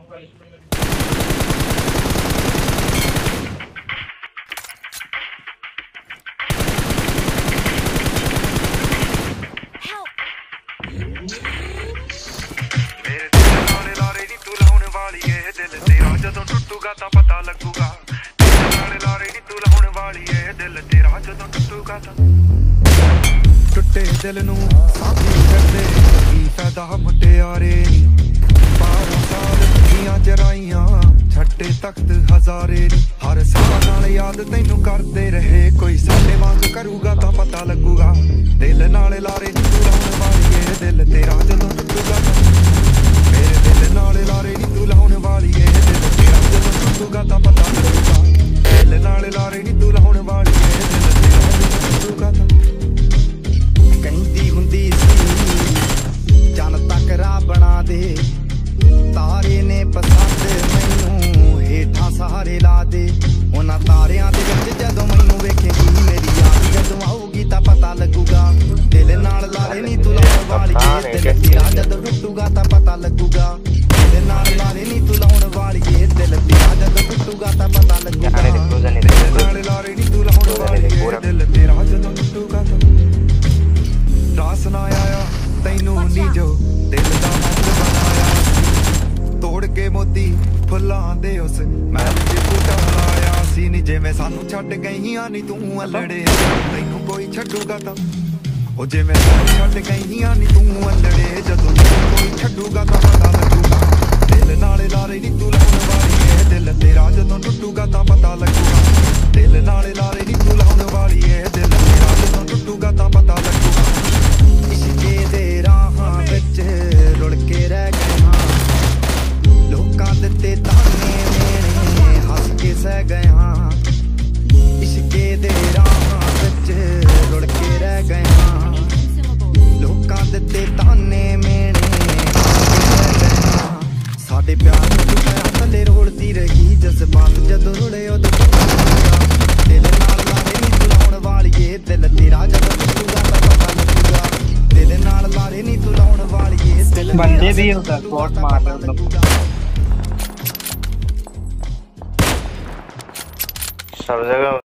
जदों टुटूगा तां पता लगूगा नाले लारे नी तू लाउण वाली ए दिल तेरा जदों टुटूगा तां टुटे दिल नू साथी करदे की फायदा मुटियारे नी 12 साल दुनिया जराइयां छट्टे तख्त हजारे नी हर साल नाल याद तैनू करदे रहे कोई साडे वांग करूगा तां पता लगूगा दिल नाले लारे नी तू लाउण वाली ए दिल तेरा जदों टुटूगा तां मेरे दिल नाले लारे नी तू लाउण वाली ए टुटूगा तां पता लगूगा दिल नाले लारे नी तू लाउण वाली ए दिल तेरा जदों टुटूगा तां कहंदी हुंदी सी जन तक राह बना दे तारे ने पसंद मैनू हेठां सहारे ला दे उन्हां तारियां दे विच जदों मैनू वेखेगी मेरी याद जदों आऊगी तां पता लगूगा दिल नाल लारे नी तू लाउण वाली ए दिल तेरा जदों टुटूगा तां पता लगूगा दिल नाल लारे नी तू लाउण वाली ए दिल तेरा जदों टुटूगा तां पता लगूगा दिल नाल लारे नी तू लाउण वाली ए दिल तेरा जदों टुटूगा तां रास ना आया तैनू नी जो दिल दा मंग बनाया तोड़ के मोती फुल्लां दे उस महल च बूटा लाया सी नी जिवें सानू छड्ड गईयां नी तू अल्लड़े तैनू कोई छड्डूगा तां ओ जिवें सानू छड्ड गईयां नी तू अल्लड़े जदों कोई छड्डूगा तां पता लगूगा दिल नाले लारे नी तू लाउण वाली ए दिल तेरा जदों टुटूगा तां पता लगूगा दिल नाले लारे नी तू लाउण वाली ए दिल तेरा जदों टुटूगा तां पता लगूगा इश्के दे राहां विच रुड़ के रह गए हां लोकां दित्ते ताने मेरे हस के सह गए हां इश्के दे राहां विच रुड़ के रह गए हां लोकां दित्ते ताने मेरे साडे प्यार नूं टुटाया थल्ले रोलदी रही जज्बात जदों रुड़े उदों दिल नाल लारे नी तू लाउण वाली ए दिल तेरा जदों टुटूगा तां पता लगूगा दिल नाल लारे नी तू लाउण वाली ए दिल बंदे भी उधर बहुत मार रहे हैं सब जगह।